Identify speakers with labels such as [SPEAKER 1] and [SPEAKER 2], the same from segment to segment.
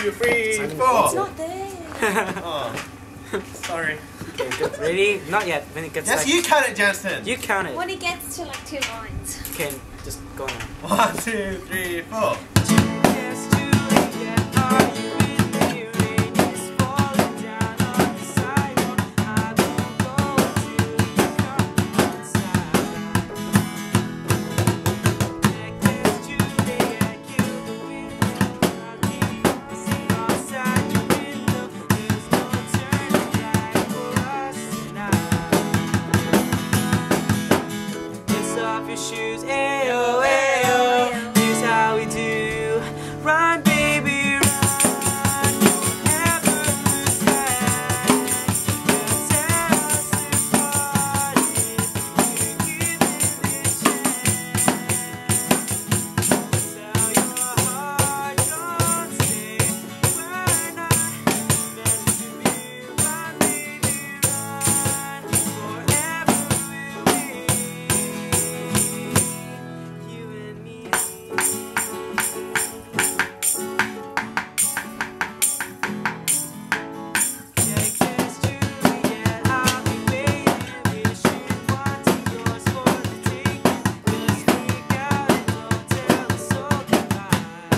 [SPEAKER 1] 2, 3, 4.
[SPEAKER 2] It's not there.
[SPEAKER 1] Oh, sorry.
[SPEAKER 3] Okay, good. Ready? Not yet. When it gets
[SPEAKER 1] Yes,
[SPEAKER 3] like,
[SPEAKER 1] you count it, Jansen.
[SPEAKER 3] you count it.
[SPEAKER 2] When it gets to like 2 lines.
[SPEAKER 3] Okay, just go now.
[SPEAKER 1] 1, 2, 3, 4.
[SPEAKER 3] Yes, Juliet, are you with me? Rain is falling down on the sidewalk. I won't go until you come inside. Check yes, Juliet, kill the window. I keep sitting outside your window. There's no turning back for us tonight. Kiss off your shoes, ayo, ayo. Here's how we do. Run, baby, run. Never lose sight. You'll tear us apart if you give it a chance. Sell your heart, don't stay. We're not meant to be. Run, baby, run. Forever we'll be you and me. Check yes, Juliet, I'll be waiting. Wish you wanted yours for the taking. Just sneak out and don't tell us all goodbye.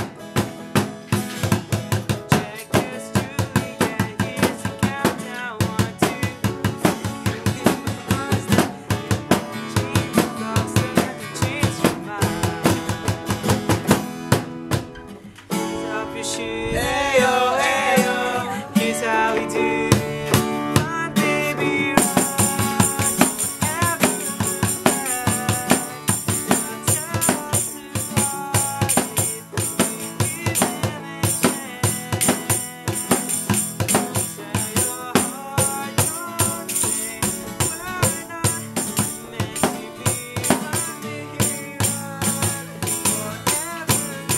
[SPEAKER 3] Check yes, Juliet, here's the countdown. 1, 2, 3. Change your mind. Here's up your shoes. Ayo, ayo. Here's how we do. Run, baby, run. Ever look back. You'll tear us apart if we give them a chance. Sell your heart, don't say we're not meant to be. Run, baby, run. Forever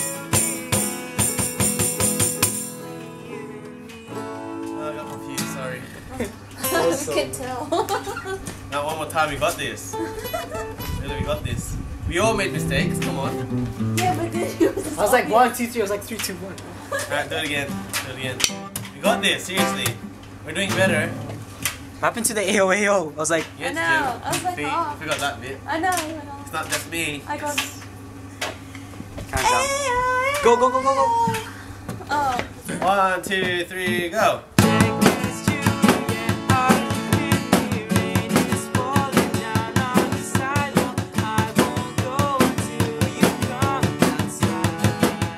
[SPEAKER 1] Oh, I got confused, sorry.
[SPEAKER 2] I can tell.
[SPEAKER 1] Now, one more time, we got this. Really, we got this. We all made mistakes, come on.
[SPEAKER 2] Yeah, but then it was
[SPEAKER 3] I was like 1, 2, 3. I was like 3, 2, 1.
[SPEAKER 1] Alright, do it again. Do it again. We got this, seriously. We're doing better.
[SPEAKER 3] What happened to the AO? I was like,
[SPEAKER 1] Yes,
[SPEAKER 2] know.
[SPEAKER 1] Jim.
[SPEAKER 2] I was like,
[SPEAKER 1] See,
[SPEAKER 2] oh.
[SPEAKER 1] I forgot that bit.
[SPEAKER 2] I know.
[SPEAKER 1] It's not just me.
[SPEAKER 2] I got it.
[SPEAKER 3] countdown. Go, go, go, go, go.
[SPEAKER 2] Oh.
[SPEAKER 1] 1, 2, 3, go.
[SPEAKER 3] Check yes, Juliet, are you with me? Rain is falling down on the sidewalk. I won't go until you come outside.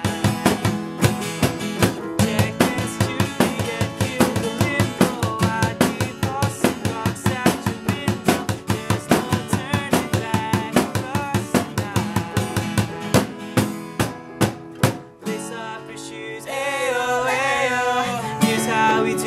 [SPEAKER 3] Check yes, Juliet, kill the limbo. I keep tossing rocks at your window. There's no turning back for us tonight. Lace up your shoes, ayo, ayo. Here's how we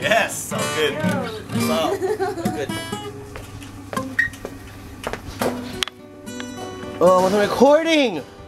[SPEAKER 1] Yes, sounds good. What's up? Good. Oh, I wasn't recording!